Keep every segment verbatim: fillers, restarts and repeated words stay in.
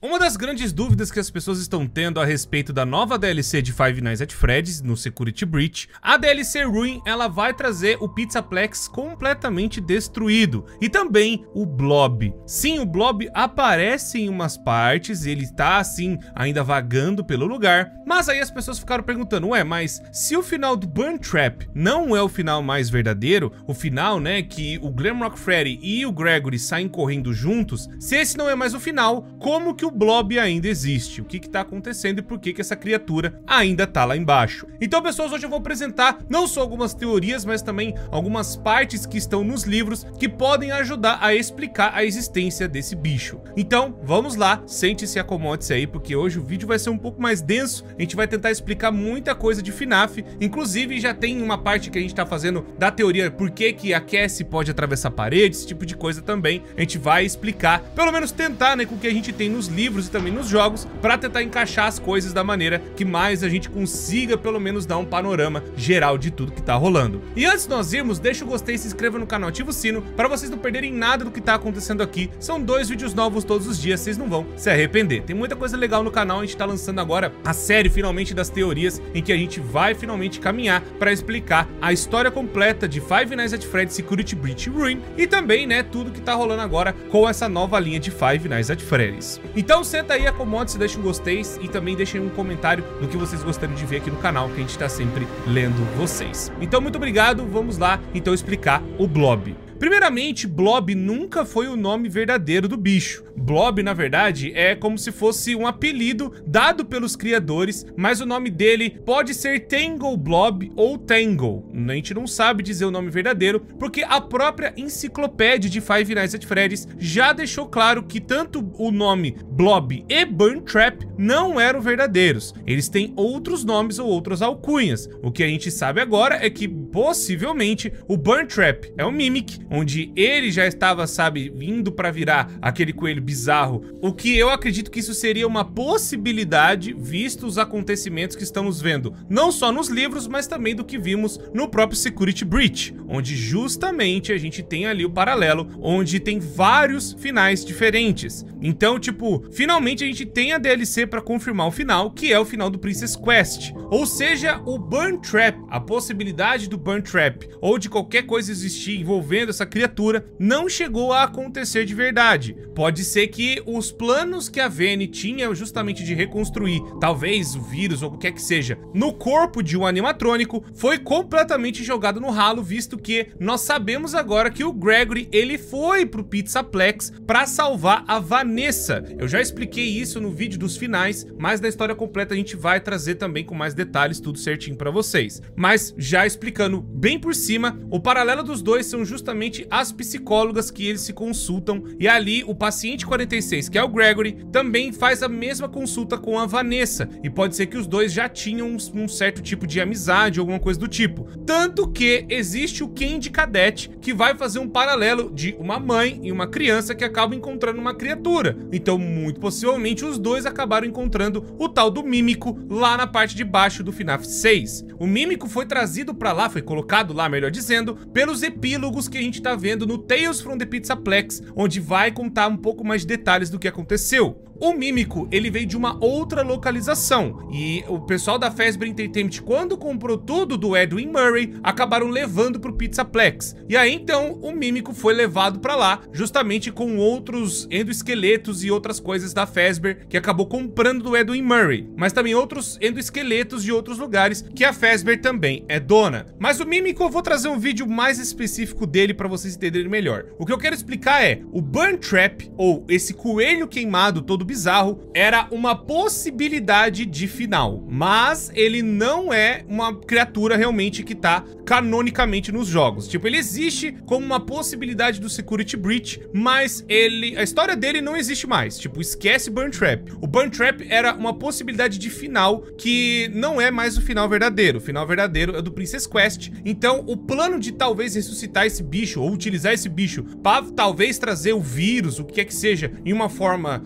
Uma das grandes dúvidas que as pessoas estão tendo a respeito da nova D L C de Five Nights at Freddy's no Security Breach, a D L C Ruin, ela vai trazer o Pizzaplex completamente destruído e também o Blob. Sim, o Blob aparece em umas partes, ele tá assim ainda vagando pelo lugar, mas aí as pessoas ficaram perguntando, ué, mas se o final do Burn Trap não é o final mais verdadeiro, o final, né, que o Glamrock Freddy e o Gregory saem correndo juntos, se esse não é mais o final, como que o Blob ainda existe? O que que tá acontecendo e por que que essa criatura ainda tá lá embaixo? Então, pessoas, hoje eu vou apresentar não só algumas teorias, mas também algumas partes que estão nos livros que podem ajudar a explicar a existência desse bicho. Então, vamos lá, sente-se e acomode-se aí, porque hoje o vídeo vai ser um pouco mais denso, a gente vai tentar explicar muita coisa de F NAF, inclusive já tem uma parte que a gente tá fazendo da teoria por que que a Cassie pode atravessar paredes, esse tipo de coisa também, a gente vai explicar, pelo menos tentar, né, com o que a gente tem nos livros e também nos jogos, pra tentar encaixar as coisas da maneira que mais a gente consiga, pelo menos, dar um panorama geral de tudo que tá rolando. E antes de nós irmos, deixa o gostei, se inscreva no canal, ativa o sino, pra vocês não perderem nada do que tá acontecendo aqui. São dois vídeos novos todos os dias, vocês não vão se arrepender. Tem muita coisa legal no canal, a gente tá lançando agora a série, finalmente, das teorias, em que a gente vai finalmente caminhar pra explicar a história completa de Five Nights at Freddy's Security Breach Ruin e também, né, tudo que tá rolando agora com essa nova linha de Five Nights at Freddy's. Então senta aí, acomode-se, deixa um gostei e também deixem um comentário do que vocês gostariam de ver aqui no canal, que a gente tá sempre lendo vocês. Então muito obrigado, vamos lá então explicar o Blob. Primeiramente, Blob nunca foi o nome verdadeiro do bicho. Blob, na verdade, é como se fosse um apelido dado pelos criadores, mas o nome dele pode ser Tangle Blob ou Tangle. A gente não sabe dizer o nome verdadeiro, porque a própria enciclopédia de Five Nights at Freddy's já deixou claro que tanto o nome Blob e Burn Trap não eram verdadeiros. Eles têm outros nomes ou outras alcunhas. O que a gente sabe agora é que, possivelmente, o Burn Trap é o Mimic, onde ele já estava, sabe, vindo para virar aquele coelho bizarro, o que eu acredito que isso seria uma possibilidade, visto os acontecimentos que estamos vendo, não só nos livros, mas também do que vimos no próprio Security Breach, onde justamente a gente tem ali o paralelo, onde tem vários finais diferentes. Então, tipo, finalmente a gente tem a D L C para confirmar o final, que é o final do Princess Quest, ou seja, o Burn Trap, a possibilidade do Burn Trap, ou de qualquer coisa existir envolvendo essa criatura, não chegou a acontecer de verdade. Pode ser que os planos que a Vene tinha justamente de reconstruir, talvez o vírus ou o que quer que seja, no corpo de um animatrônico, foi completamente jogado no ralo, visto que nós sabemos agora que o Gregory, ele foi pro Pizzaplex para salvar a Vanessa. Eu já expliquei isso no vídeo dos finais, mas na história completa a gente vai trazer também com mais detalhes, tudo certinho para vocês. Mas já explicando bem por cima, o paralelo dos dois são justamente as psicólogas que eles se consultam, e ali o paciente quarenta e seis, que é o Gregory, também faz a mesma consulta com a Vanessa, e pode ser que os dois já tinham um, um certo tipo de amizade, alguma coisa do tipo. Tanto que existe o Candy Cadet, que vai fazer um paralelo de uma mãe e uma criança que acabam encontrando uma criatura. Então, muito possivelmente, os dois acabaram encontrando o tal do Mímico lá na parte de baixo do F NAF seis. O Mímico foi trazido pra lá, foi colocado lá, melhor dizendo, pelos epílogos que a gente tá vendo no Tales from the Pizzaplex, onde vai contar um pouco mais de detalhes do que aconteceu. O Mímico, ele veio de uma outra localização, e o pessoal da Fazbear Entertainment, quando comprou tudo do Edwin Murray, acabaram levando pro Pizzaplex. E aí então o Mímico foi levado pra lá, justamente com outros endoesqueletos e outras coisas da Fazbear, que acabou comprando do Edwin Murray, mas também outros endoesqueletos de outros lugares que a Fazbear também é dona. Mas o Mímico, eu vou trazer um vídeo mais específico dele pra vocês entenderem melhor. O que eu quero explicar é, o Burn Trap, ou esse coelho queimado todo bizarro, era uma possibilidade de final, mas ele não é uma criatura realmente que tá canonicamente nos jogos. Tipo, ele existe como uma possibilidade do Security Breach, mas ele, a história dele não existe mais. Tipo, esquece Burn Trap. O Burn Trap era uma possibilidade de final que não é mais o final verdadeiro. O final verdadeiro é do Princess Quest. Então, o plano de talvez ressuscitar esse bicho ou utilizar esse bicho para talvez trazer o vírus, o que quer que seja, em uma forma, sabe,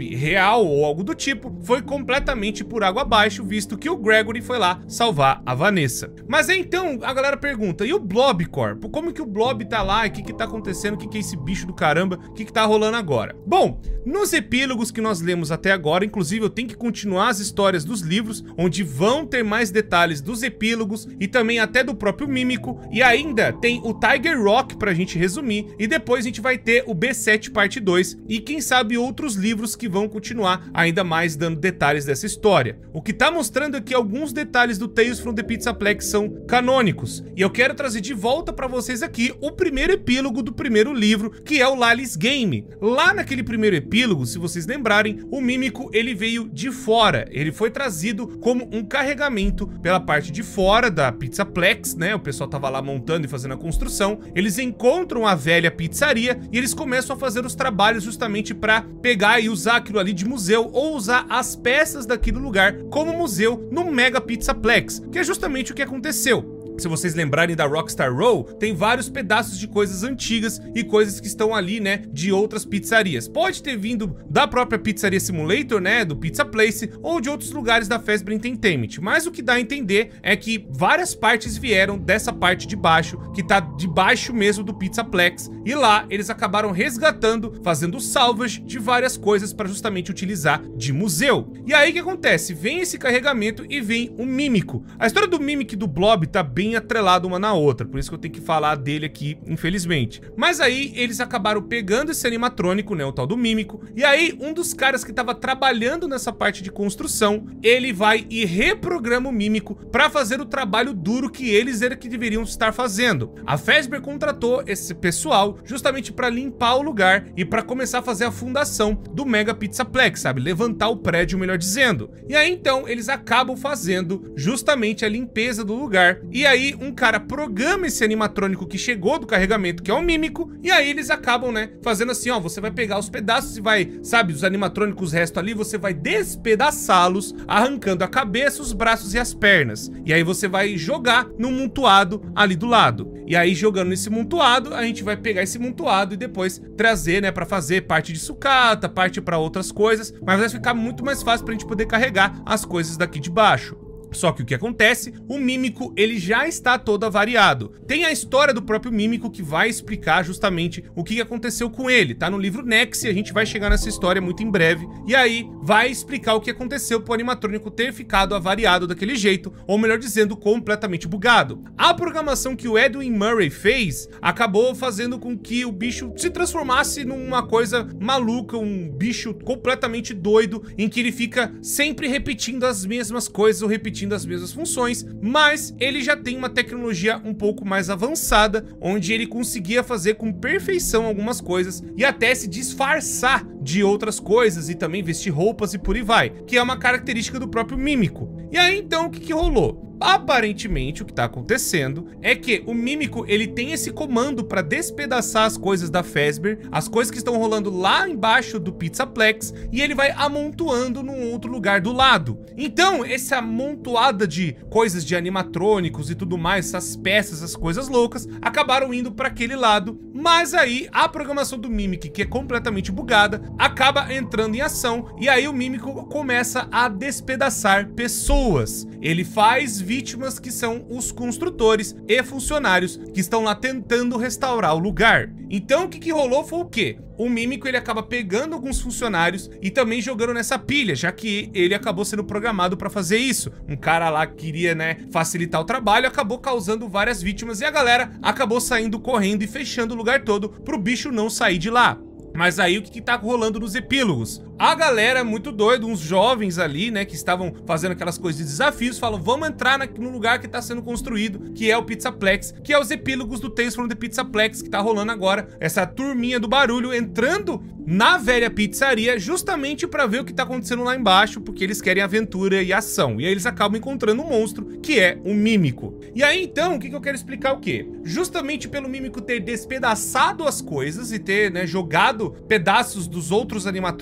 Gregory real ou algo do tipo foi completamente por água abaixo, visto que o Gregory foi lá salvar a Vanessa. Mas aí então a galera pergunta, e o Blob Corp? Como que o Blob tá lá? O que que tá acontecendo? O que que é esse bicho do caramba? O que que tá rolando agora? Bom, nos epílogos que nós lemos até agora, inclusive eu tenho que continuar as histórias dos livros, onde vão ter mais detalhes dos epílogos e também até do próprio Mímico, e ainda tem o Tiger Rock pra gente resumir, e depois a gente vai ter o B sete parte dois e quem sabe outros livros que vão continuar ainda mais dando detalhes dessa história. O que tá mostrando é que alguns detalhes do Tales from the Pizzaplex são canônicos, e eu quero trazer de volta pra vocês aqui o primeiro epílogo do primeiro livro, que é o Lally's Game. Lá naquele primeiro epílogo, se vocês lembrarem, o Mímico ele veio de fora, ele foi trazido como um carregamento pela parte de fora da Pizzaplex, né? O pessoal tava lá montando e fazendo a construção, eles encontram a velha pizzaria e eles começam a fazer os trabalhos justamente para pegar e usar aquilo ali de museu, ou usar as peças daquele lugar como museu no Mega Pizzaplex, que é justamente o que aconteceu. Se vocês lembrarem da Rockstar Row, tem vários pedaços de coisas antigas e coisas que estão ali, né, de outras pizzarias. Pode ter vindo da própria Pizzaria Simulator, né, do Pizza Place, ou de outros lugares da Fazbear Entertainment. Mas o que dá a entender é que várias partes vieram dessa parte de baixo, que tá debaixo mesmo do Pizzaplex, e lá eles acabaram resgatando, fazendo salvage de várias coisas para justamente utilizar de museu. E aí o que acontece? Vem esse carregamento e vem o Mímico. A história do Mímico e do Blob tá bem atrelado uma na outra, por isso que eu tenho que falar dele aqui, infelizmente. Mas aí eles acabaram pegando esse animatrônico, né, o tal do Mímico, e aí um dos caras que tava trabalhando nessa parte de construção, ele vai e reprograma o Mímico para fazer o trabalho duro que eles eram que deveriam estar fazendo. A Fazbear contratou esse pessoal justamente para limpar o lugar e para começar a fazer a fundação do Mega Pizzaplex, sabe, levantar o prédio, melhor dizendo. E aí então eles acabam fazendo justamente a limpeza do lugar, e aí Aí um cara programa esse animatrônico que chegou do carregamento, que é o Mímico, e aí eles acabam, né, fazendo assim, ó, você vai pegar os pedaços e vai, sabe, os animatrônicos, o resto ali, você vai despedaçá-los, arrancando a cabeça, os braços e as pernas. E aí você vai jogar num montoado ali do lado. E aí jogando nesse montoado, a gente vai pegar esse montoado e depois trazer, né, pra fazer parte de sucata, parte pra outras coisas, mas vai ficar muito mais fácil pra gente poder carregar as coisas daqui de baixo. Só que o que acontece, o Mímico ele já está todo avariado. Tem a história do próprio Mímico que vai explicar justamente o que aconteceu com ele. Tá no livro Nex e a gente vai chegar nessa história muito em breve. E aí vai explicar o que aconteceu pro animatrônico ter ficado avariado daquele jeito, ou melhor dizendo, completamente bugado. A programação que o Edwin Murray fez acabou fazendo com que o bicho se transformasse numa coisa maluca, um bicho completamente doido, em que ele fica sempre repetindo as mesmas coisas, ou repetindo as mesmas funções, mas ele já tem uma tecnologia um pouco mais avançada, onde ele conseguia fazer com perfeição algumas coisas e até se disfarçar de outras coisas e também vestir roupas e por aí vai, que é uma característica do próprio Mímico. E aí então o que que rolou? Aparentemente o que tá acontecendo é que o Mímico ele tem esse comando para despedaçar as coisas da Fazbear, as coisas que estão rolando lá embaixo do Pizzaplex, e ele vai amontoando num outro lugar do lado. Então essa amontoada de coisas de animatrônicos e tudo mais, essas peças, essas coisas loucas, acabaram indo para aquele lado, mas aí a programação do Mimic, que é completamente bugada, acaba entrando em ação, e aí o Mímico começa a despedaçar pessoas. Ele faz vítimas que são os construtores e funcionários que estão lá tentando restaurar o lugar. Então o que que rolou foi o quê? O Mímico ele acaba pegando alguns funcionários e também jogando nessa pilha, já que ele acabou sendo programado para fazer isso. Um cara lá que queria, né, facilitar o trabalho, acabou causando várias vítimas e a galera acabou saindo correndo e fechando o lugar todo pro bicho não sair de lá. Mas aí o que que tá rolando nos epílogos? A galera muito doida, uns jovens ali, né, que estavam fazendo aquelas coisas de desafios, falam, vamos entrar na, no lugar que tá sendo construído, que é o Pizzaplex, que é os epílogos do Tales from the Pizzaplex, que tá rolando agora, essa turminha do barulho entrando na velha pizzaria, justamente pra ver o que tá acontecendo lá embaixo, porque eles querem aventura e ação. E aí eles acabam encontrando um monstro, que é o Mímico. E aí então, o que que eu quero explicar o quê? Justamente pelo Mímico ter despedaçado as coisas e ter, né, jogado pedaços dos outros animatrônicos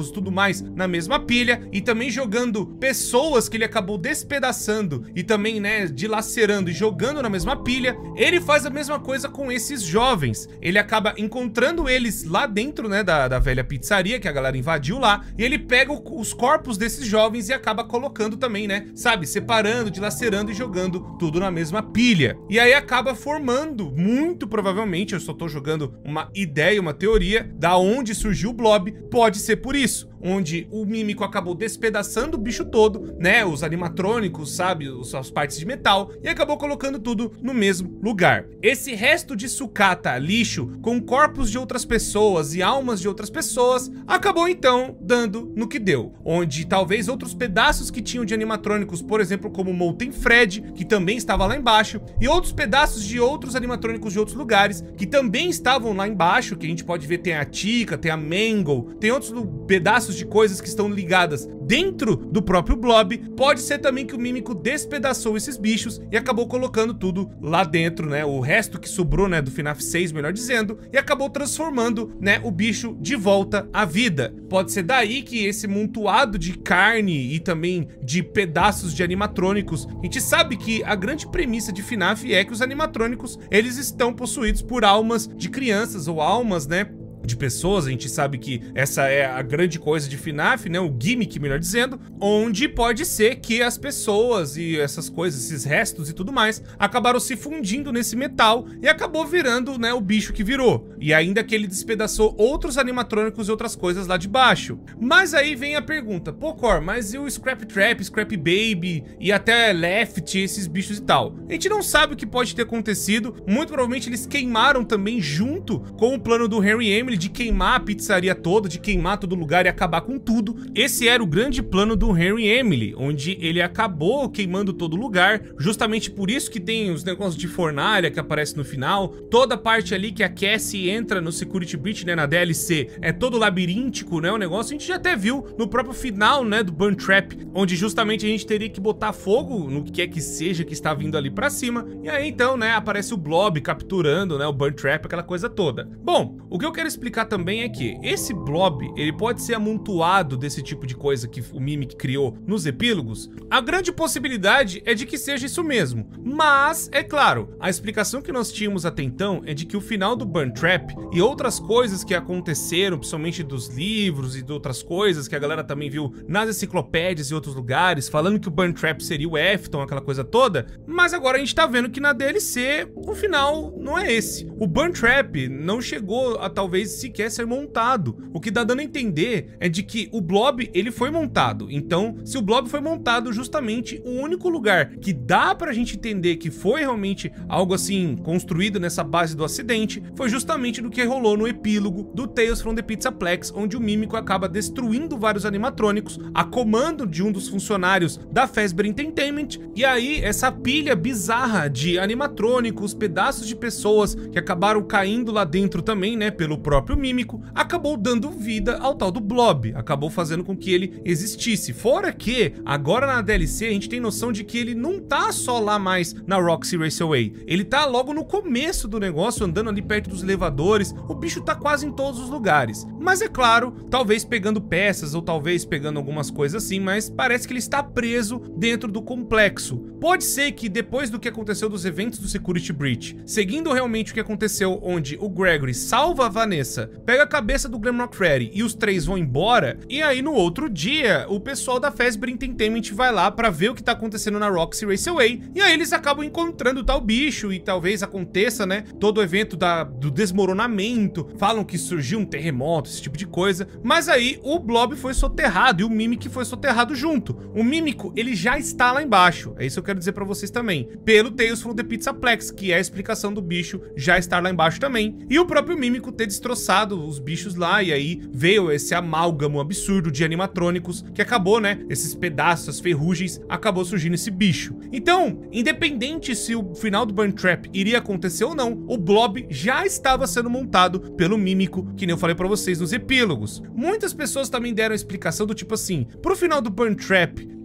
animatrônicos e tudo mais na mesma pilha, e também jogando pessoas que ele acabou despedaçando e também, né, dilacerando e jogando na mesma pilha, ele faz a mesma coisa com esses jovens. Ele acaba encontrando eles lá dentro, né, da, da velha pizzaria que a galera invadiu lá, e ele pega o, os corpos desses jovens e acaba colocando também, né, sabe, separando, dilacerando e jogando tudo na mesma pilha. E aí acaba formando, muito provavelmente, eu só tô jogando uma ideia, uma teoria, da onde surgiu o Blob, pode ser por isso, onde o Mímico acabou despedaçando o bicho todo, né, os animatrônicos, sabe, as partes de metal, e acabou colocando tudo no mesmo lugar. Esse resto de sucata, lixo, com corpos de outras pessoas e almas de outras pessoas, acabou então dando no que deu, onde talvez outros pedaços que tinham de animatrônicos, por exemplo, como Molten Fred, que também estava lá embaixo, e outros pedaços de outros animatrônicos de outros lugares, que também estavam lá embaixo, que a gente pode ver, tem a Tika, tem a Mangle, tem outros pedaços de coisas que estão ligadas dentro do próprio Blob. Pode ser também que o Mímico despedaçou esses bichos e acabou colocando tudo lá dentro, né, o resto que sobrou, né, do F NAF seis, melhor dizendo, e acabou transformando, né, o bicho de volta à vida. Pode ser daí que esse montoado de carne e também de pedaços de animatrônicos, a gente sabe que a grande premissa de F NAF é que os animatrônicos, eles estão possuídos por almas de crianças ou almas, né, de pessoas. A gente sabe que essa é a grande coisa de F NAF, né, o gimmick, melhor dizendo, onde pode ser que as pessoas e essas coisas, esses restos e tudo mais, acabaram se fundindo nesse metal e acabou virando, né, o bicho que virou. E ainda que ele despedaçou outros animatrônicos e outras coisas lá de baixo. Mas aí vem a pergunta, pô, Cor, mas e o Scrap Trap, Scrap Baby e até Left, esses bichos e tal? A gente não sabe o que pode ter acontecido, muito provavelmente eles queimaram também junto com o plano do Harry e Emily de queimar a pizzaria toda, de queimar todo lugar e acabar com tudo. Esse era o grande plano do Harry e Emily, onde ele acabou queimando todo lugar, justamente por isso que tem os negócios de fornalha que aparece no final, toda a parte ali que a Cassie entra no Security Breach, né, na D L C, é todo labiríntico, né, o negócio, a gente já até viu no próprio final, né, do Burn Trap, onde justamente a gente teria que botar fogo no que quer que seja que está vindo ali pra cima, e aí então, né, aparece o Blob capturando, né, o Burn Trap, aquela coisa toda. Bom, o que eu quero explicar também é que esse Blob, ele pode ser amontoado desse tipo de coisa que o Mimic criou nos epílogos. A grande possibilidade é de que seja isso mesmo, mas, é claro, a explicação que nós tínhamos até então é de que o final do Burn Trap e outras coisas que aconteceram, principalmente dos livros e de outras coisas que a galera também viu nas enciclopédias e outros lugares, falando que o Burn Trap seria o Efton, aquela coisa toda, mas agora a gente tá vendo que na D L C o final não é esse. O Burn Trap não chegou a talvez sequer ser montado. O que dá dando a entender é de que o Blob, ele foi montado. Então, se o Blob foi montado, justamente o único lugar que dá pra gente entender que foi realmente algo assim construído nessa base do acidente foi justamente do que rolou no epílogo do Tales from the Pizzaplex, onde o Mímico acaba destruindo vários animatrônicos a comando de um dos funcionários da Fazbear Entertainment, e aí essa pilha bizarra de animatrônicos, pedaços de pessoas que acabaram caindo lá dentro também, né, pelo próprio Mímico, acabou dando vida ao tal do Blob, acabou fazendo com que ele existisse. Fora que, agora na D L C, a gente tem noção de que ele não tá só lá mais na Roxy Raceway, ele tá logo no começo do negócio, andando ali perto dos elevadores, o bicho tá quase em todos os lugares. Mas é claro, talvez pegando peças ou talvez pegando algumas coisas assim, mas parece que ele está preso dentro do complexo. Pode ser que depois do que aconteceu dos eventos do Security Breach, seguindo realmente o que aconteceu, onde o Gregory salva a Vanessa, pega a cabeça do Glamrock Freddy e os três vão embora, e aí no outro dia o pessoal da Fazbear Entertainment vai lá pra ver o que tá acontecendo na Roxy Raceway, e aí eles acabam encontrando o tal bicho e talvez aconteça, né, todo o evento da, do desmoronamento, falam que surgiu um terremoto, esse tipo de coisa, mas aí o Blob foi soterrado e o Mimic foi soterrado junto. O Mímico, ele já está lá embaixo, é isso que eu quero dizer pra vocês também, pelo Tales from the Pizzaplex, que é a explicação do bicho já estar lá embaixo também, e o próprio Mímico ter destroçado os bichos lá, e aí veio esse amálgamo absurdo de animatrônicos que acabou, né, esses pedaços, as ferrugens, acabou surgindo esse bicho. Então, independente se o final do Burn Trap iria acontecer ou não, o Blob já estava sendo montado pelo Mímico, que nem eu falei pra vocês nos epílogos. Muitas pessoas também deram a explicação do tipo assim, pro final do Burn Trap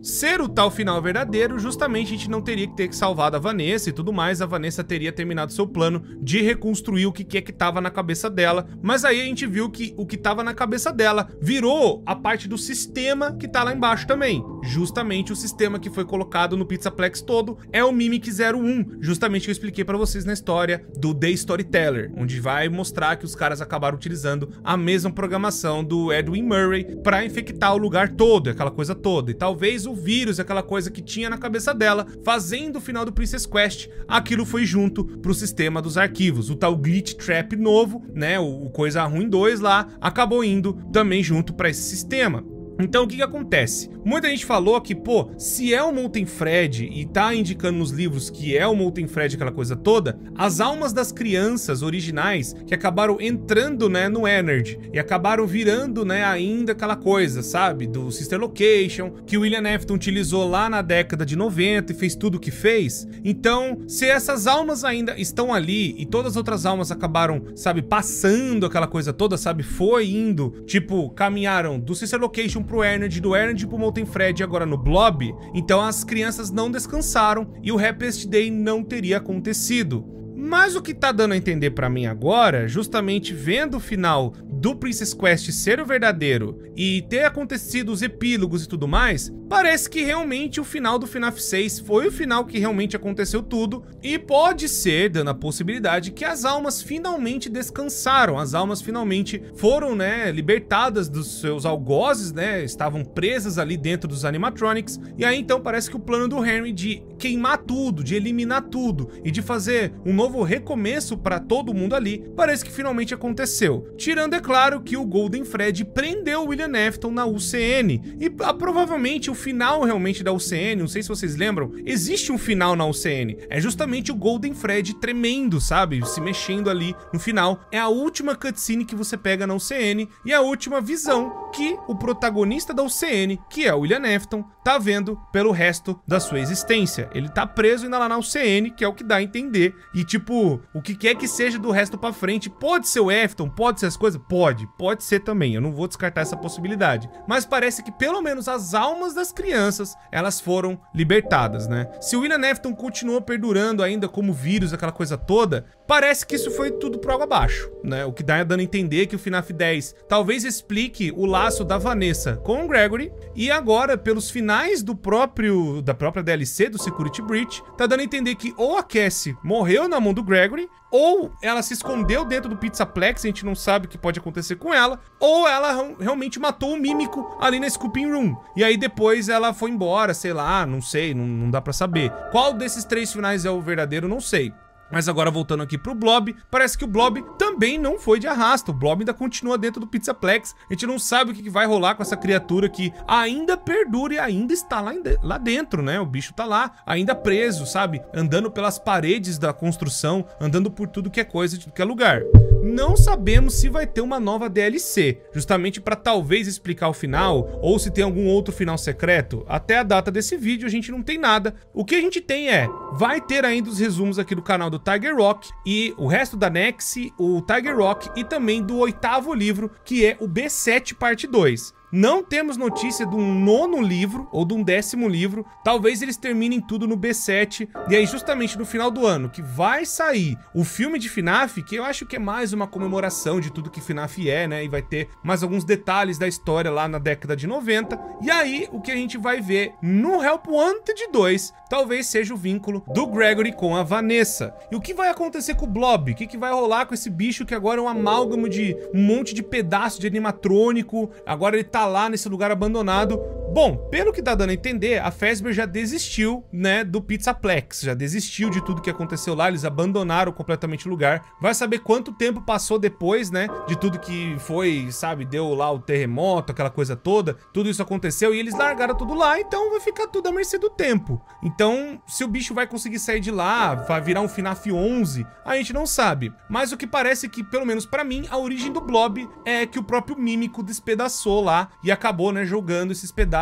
ser o tal final verdadeiro, justamente a gente não teria que ter que salvar a Vanessa e tudo mais, a Vanessa teria terminado seu plano de reconstruir o que é que tava na cabeça dela, mas aí a gente viu que o que tava na cabeça dela virou a parte do sistema que tá lá embaixo também, justamente o sistema que foi colocado no Pizzaplex todo é o Mimic zero um, justamente que eu expliquei pra vocês na história do The Storyteller, onde vai mostrar que os caras acabaram utilizando a mesma programação do Edwin Murray pra infectar o lugar todo, aquela coisa toda, e talvez o vírus, aquela coisa que tinha na cabeça dela, fazendo o final do Princess Quest, aquilo foi junto pro sistema dos arquivos, o tal Glitch Trap novo, né, o Coisa Ruim dois lá, acabou indo também junto pra esse sistema. Então o que que acontece? Muita gente falou que, pô, se é o Molten Fred e tá indicando nos livros que é o Molten Fred, aquela coisa toda, as almas das crianças originais que acabaram entrando, né, no Energy e acabaram virando, né, ainda aquela coisa, sabe, do Sister Location, que o William Afton utilizou lá na década de noventa e fez tudo o que fez. Então, se essas almas ainda estão ali e todas as outras almas acabaram, sabe, passando aquela coisa toda, sabe, foi indo, tipo, caminharam do Sister Location pro Energy, do Energy pro Molten Fred e agora no Blob, então as crianças não descansaram e o Happiest Day não teria acontecido. Mas o que tá dando a entender pra mim agora, justamente vendo o final do Princess Quest ser o verdadeiro e ter acontecido os epílogos e tudo mais, parece que realmente o final do FNAF seis foi o final que realmente aconteceu tudo e pode ser, dando a possibilidade, que as almas finalmente descansaram, as almas finalmente foram, né, libertadas dos seus algozes, né, estavam presas ali dentro dos animatronics, e aí então parece que o plano do Henry de queimar tudo, de eliminar tudo e de fazer um novo recomeço para todo mundo ali, parece que finalmente aconteceu. Tirando, é claro, que o Golden Fred prendeu o William Afton na U C N, e ah, provavelmente o final realmente da U C N, não sei se vocês lembram, existe um final na U C N, é justamente o Golden Fred tremendo, sabe, se mexendo ali no final, é a última cutscene que você pega na U C N, e a última visão que o protagonista da U C N, que é o William Afton, tá vendo pelo resto da sua existência. Ele tá preso ainda lá na U C N, que é o que dá a entender, e tipo, o que quer que seja do resto pra frente, pode ser o Afton, pode ser as coisas, pode, pode ser também, eu não vou descartar essa possibilidade, mas parece que pelo menos as almas das crianças, elas foram libertadas, né? Se o William Afton continuou perdurando ainda como vírus, aquela coisa toda, parece que isso foi tudo por água abaixo, né? O que dá dando a entender que o FNAF dez talvez explique o laço da Vanessa com o Gregory, e agora, pelos finais do próprio, da própria D L C do Security Breach, tá dando a entender que ou a Cassie morreu na mão do Gregory, ou ela se escondeu dentro do Pizzaplex, a gente não sabe o que pode acontecer com ela, ou ela realmente matou o Mímico ali na Scooping Room, e aí depois ela foi embora, sei lá, não sei, não, não dá pra saber. Qual desses três finais é o verdadeiro, não sei. Mas agora voltando aqui pro Blob, parece que o Blob também não foi de arrasto, o Blob ainda continua dentro do Pizzaplex, a gente não sabe o que vai rolar com essa criatura que ainda perdura e ainda está lá, lá dentro, né, o bicho tá lá, ainda preso, sabe, andando pelas paredes da construção, andando por tudo que é coisa, de tudo que é lugar. Não sabemos se vai ter uma nova D L C, justamente para talvez explicar o final, ou se tem algum outro final secreto. Até a data desse vídeo a gente não tem nada, o que a gente tem é, vai ter ainda os resumos aqui do canal do Tiger Rock e o resto da Nexi, o Tiger Rock e também do oitavo livro, que é o B sete parte dois. Não temos notícia de um nono livro ou de um décimo livro. Talvez eles terminem tudo no B sete. E aí justamente no final do ano que vai sair o filme de FNAF, que eu acho que é mais uma comemoração de tudo que FNAF é, né? E vai ter mais alguns detalhes da história lá na década de noventa. E aí o que a gente vai ver no Help Wanted dois talvez seja o vínculo do Gregory com a Vanessa. E o que vai acontecer com o Blob? O que, que vai rolar com esse bicho que agora é um amálgamo de um monte de pedaço de animatrônico? Agora ele tá lá nesse lugar abandonado. Bom, pelo que tá dando a entender, a Fazbear já desistiu, né, do Pizzaplex, já desistiu de tudo que aconteceu lá, eles abandonaram completamente o lugar. Vai saber quanto tempo passou depois, né, de tudo que foi, sabe, deu lá o terremoto, aquela coisa toda, tudo isso aconteceu e eles largaram tudo lá, então vai ficar tudo à mercê do tempo. Então, se o bicho vai conseguir sair de lá, vai virar um FNAF onze, a gente não sabe. Mas o que parece que, pelo menos pra mim, a origem do Blob é que o próprio Mímico despedaçou lá e acabou, né, jogando esses pedaços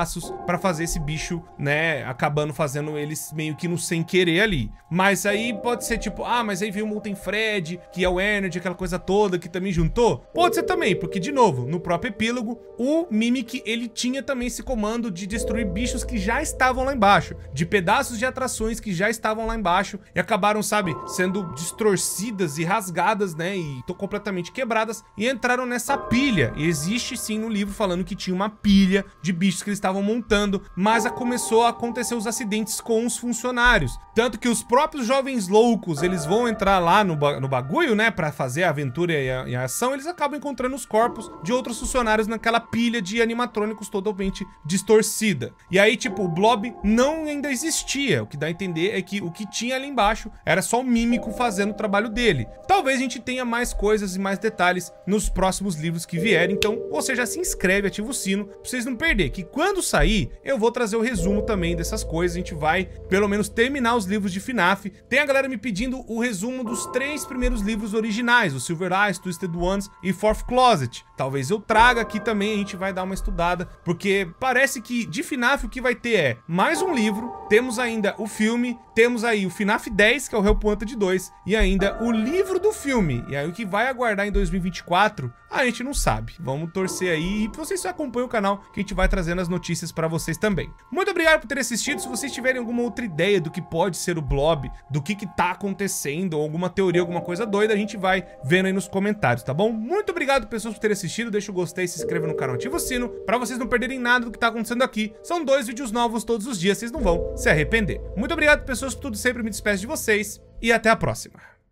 pedaços pra fazer esse bicho, né, acabando fazendo eles meio que no sem querer ali. Mas aí pode ser tipo, ah, mas aí veio o Molten Fred, que é o Energy, aquela coisa toda que também juntou. Pode ser também, porque de novo, no próprio epílogo, o Mimic, ele tinha também esse comando de destruir bichos que já estavam lá embaixo, de pedaços de atrações que já estavam lá embaixo e acabaram, sabe, sendo distorcidas e rasgadas, né, e tô completamente quebradas e entraram nessa pilha. E existe sim no livro falando que tinha uma pilha de bichos que eles estavam montando, mas a começou a acontecer os acidentes com os funcionários. Tanto que os próprios jovens loucos, eles vão entrar lá no, ba no bagulho, né, pra fazer a aventura e a, e a ação, eles acabam encontrando os corpos de outros funcionários naquela pilha de animatrônicos totalmente distorcida. E aí, tipo, o Blob não ainda existia. O que dá a entender é que o que tinha ali embaixo era só o Mímico fazendo o trabalho dele. Talvez a gente tenha mais coisas e mais detalhes nos próximos livros que vierem, então você já se inscreve, ativa o sino pra vocês não perder, que quando sair, eu vou trazer o resumo também dessas coisas. A gente vai, pelo menos, terminar os livros de F NAF. Tem a galera me pedindo o resumo dos três primeiros livros originais, o Silver Eyes, Twisted Ones e Fourth Closet. Talvez eu traga aqui também, a gente vai dar uma estudada, porque parece que de F NAF o que vai ter é mais um livro, temos ainda o filme, temos aí o F NAF dez, que é o Help Wanted dois, e ainda o livro do filme. E aí o que vai aguardar em dois mil e vinte e quatro, a gente não sabe. Vamos torcer aí, e vocês só acompanham o canal que a gente vai trazendo as notícias pra vocês também. Muito obrigado por ter assistido. Se vocês tiverem alguma outra ideia do que pode ser o Blob, do que que tá acontecendo, ou alguma teoria, alguma coisa doida, a gente vai vendo aí nos comentários, tá bom? Muito obrigado, pessoas, por terem assistido. Deixa o gostei, se inscreva no canal, ativa o sino, pra vocês não perderem nada do que tá acontecendo aqui. São dois vídeos novos todos os dias, vocês não vão se arrepender. Muito obrigado, pessoas, por tudo sempre. Me despeço de vocês e até a próxima.